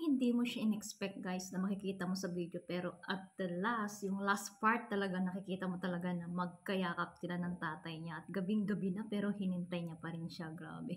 hindi mo siya in-expect guys na makikita mo sa video pero at the last, yung last part talaga nakikita mo talaga na magkayakap sila ng tatay niya at gabing-gabi na pero hinintay niya pa rin siya, grabe.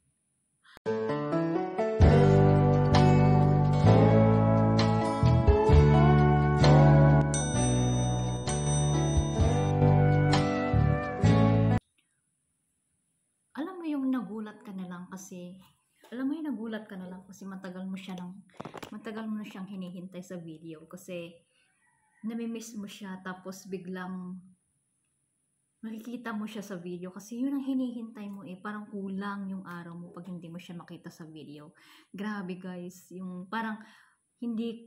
Alam mo yung nagulat ka na lang kasi matagal mo na siyang hinihintay sa video kasi nami-miss mo siya tapos biglang makikita mo siya sa video kasi yun ang hinihintay mo parang kulang yung araw mo pag hindi mo siya makita sa video. Grabe guys, yung parang hindi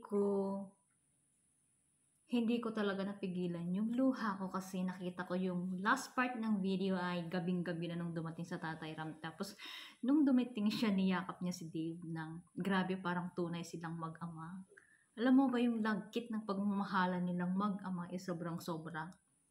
ko talaga napigilan yung luha ko kasi nakita ko yung last part ng video ay gabing-gabi na nung dumating sa Tatay Ram. Tapos nung dumating siya, niyakap niya si Dave ng grabe, parang tunay silang mag-ama. Alam mo ba yung lagkit ng pagmamahalan nilang mag-ama sobrang sobra.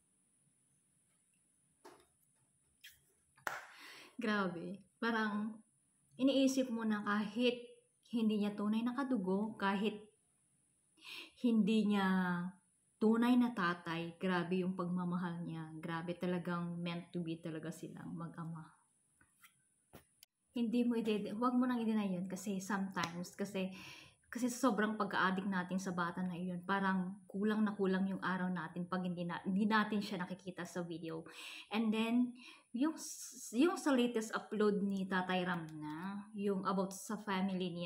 Grabe. Parang iniisip mo na kahit hindi niya tunay na kadugo, kahit hindi niya tunay na tatay, grabe yung pagmamahal niya. Grabe, talagang meant to be talaga silang mag-ama. Huwag mo nang i-deny yun kasi sometimes, kasi sobrang pagka-addict natin sa bata na yun, parang kulang na kulang yung araw natin pag hindi natin siya nakikita sa video. And then, yung sa latest upload ni Tatay Ram na, yung about sa family ni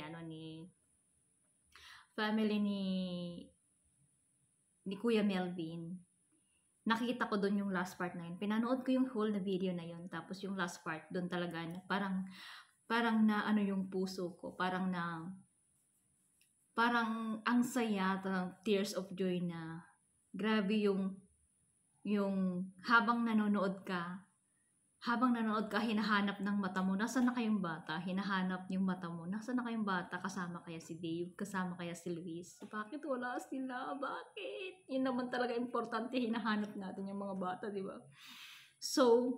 Kuya Melvin, nakita ko doon yung last part na yun. Pinanood ko yung whole na video na yun. Tapos yung last part doon talaga na parang na ano yung puso ko. Parang ang saya, tears of joy na grabe yung habang nanonood ka, hinahanap ng mata mo, nasaan na kayong bata? Hinahanap yung mata mo, nasaan na kayong bata? Kasama kaya si Dave? Kasama kaya si Luis? Bakit wala sila? Bakit? Yun naman talaga importante, hinahanap natin yung mga bata, di ba? So,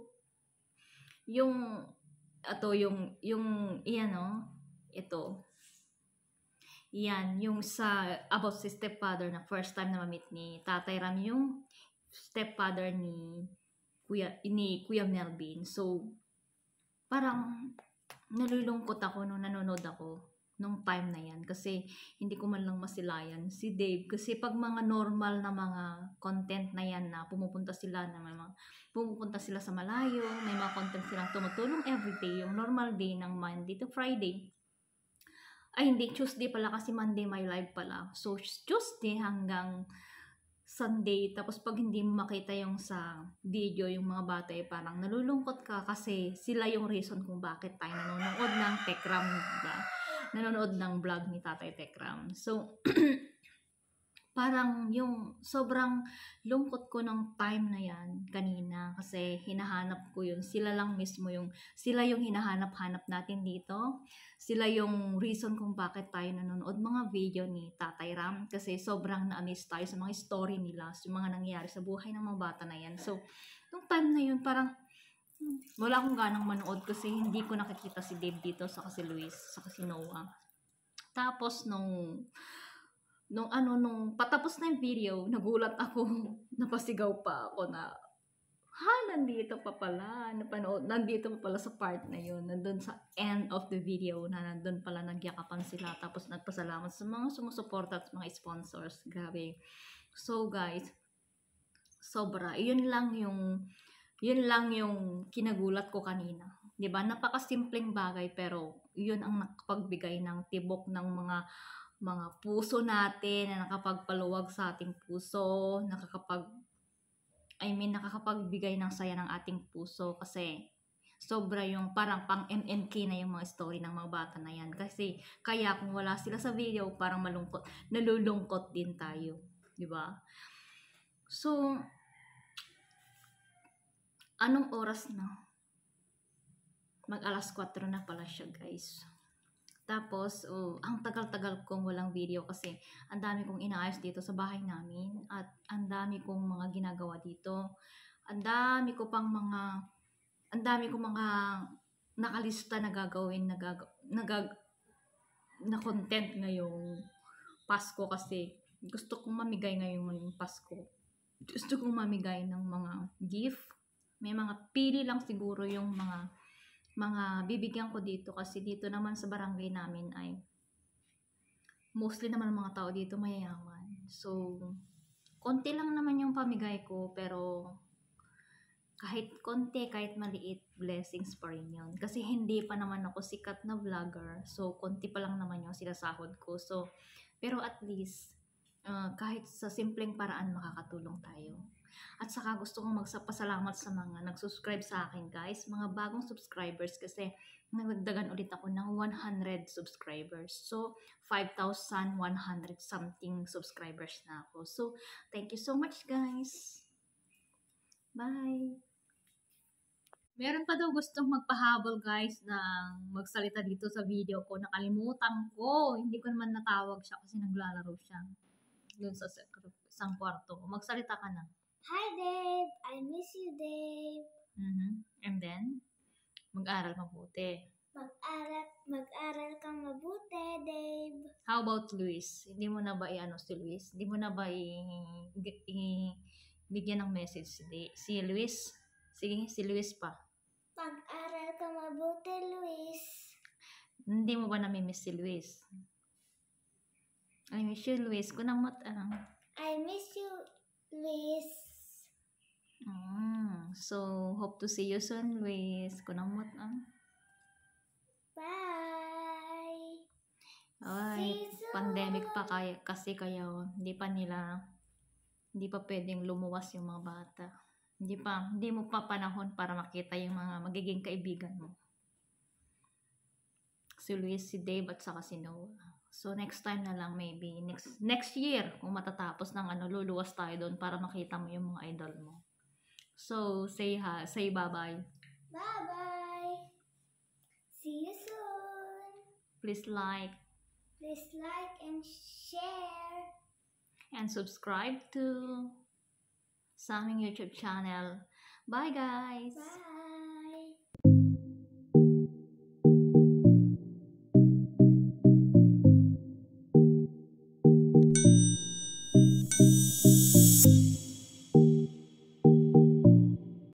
yung sa about si stepfather na first time na ma-meet ni Tatay Ram, yung stepfather ni Kuya Melvin. So, parang nalulungkot ako nung nanonood ako nung time na yan kasi hindi ko man lang masilayan si Dave kasi pag mga normal na mga content na yan na pumupunta sila sa malayo, may mga content silang tumutulong everyday, yung normal day ng Monday to Friday. Ay hindi, Tuesday pala kasi Monday may live pala. So, Tuesday hanggang Sunday, tapos pag hindi mo makita yung sa video, yung mga bata parang nalulungkot ka kasi sila yung reason kung bakit tayo nanonood ng Tekram, diba? Nanonood ng vlog ni Tatay Tekram. So, parang yung sobrang lungkot ko ng time na yan kanina kasi hinahanap ko yun. Sila lang mismo sila yung hinahanap-hanap natin dito. Sila yung reason kung bakit tayo nanonood mga video ni Tatay Ram kasi sobrang na-amaze tayo sa mga story nila, sa mga nangyayari sa buhay ng mga bata na yan. So, nung time na yun parang wala akong ganang manood kasi hindi ko nakikita si Dave dito, saka si Luis, saka si Noah. Tapos nung patapos na yung video, nagulat ako, napasigaw pa ako na, nandito pa pala sa part na yun, nandun sa end of the video na nandun pala nagyakapan sila, tapos nagpasalamat sa mga sumusuporta at mga sponsors, grabe. So guys, sobra, yun lang yung kinagulat ko kanina. 'Di ba? Napakasimpleng bagay pero yun ang nakapagbigay ng tibok ng mga puso natin, na nakapagpaluwag sa ating puso, nakakapagbigay ng saya ng ating puso kasi sobra yung parang pang MNK na yung mga story ng mga bata na yan. Kasi kaya kung wala sila sa video, parang nalulungkot din tayo. 'Di ba? So, anong oras na? Mag-alas 4 na pala siya, guys. Tapos, ang tagal-tagal kong walang video kasi ang dami kong inaayos dito sa bahay namin at ang dami kong mga ginagawa dito. Ang dami kong mga nakalista na gagawin, na content ngayong Pasko kasi gusto kong mamigay ngayong Pasko. Gusto kong mamigay ng mga gift. May mga pili lang siguro yung mga bibigyan ko dito kasi dito naman sa barangay namin ay mostly naman ang mga tao dito mayayaman. So, konti lang naman yung pamigay ko pero kahit konti, kahit maliit, blessings pa rin yun. Kasi hindi pa naman ako sikat na vlogger. So, konti pa lang naman yung sinasahod ko. So, pero at least, kahit sa simpleng paraan makakatulong tayo. At saka gusto kong magpasalamat sa mga nag-subscribe sa akin guys, mga bagong subscribers kasi nagdagdagan ulit ako ng 100 subscribers. So, 5,100 something subscribers na ako. So, thank you so much guys. Bye! Meron pa daw gustong magpahabol guys ng magsalita dito sa video ko. Nakalimutan ko. Hindi ko naman natawag siya kasi naglalaro siya. Doon sa isang kwarto. Magsalita ka na. Hi, Dave. I miss you, Dave. And then, mag-aral mabuti. Mag-aral kang mabuti, Dave. How about Luis? Hindi mo na ba si Luis? Hindi mo na ba bigyan ng message si Luis? Sige, si Luis pa. Mag-aral kang mabuti, Luis. Hindi mo ba namimiss si Luis? I miss you, Luis. Kunamot, I miss you, Luis. So, hope to see you soon, Luis. Kunamot, Bye. Ay, See you soon. pandemic pa kasi kaya hindi pa pwedeng lumuwas yung mga bata. Hindi mo pa panahon para makita yung mga magiging kaibigan mo. Si Luis, si Dave, at saka si Noah. So, next time na lang, maybe, next year, kung matatapos ng luluwas tayo doon para makita mo yung mga idol mo. So, say bye-bye. Bye-bye. See you soon. Please like and share. And subscribe to sa aming YouTube channel. Bye, guys! Bye.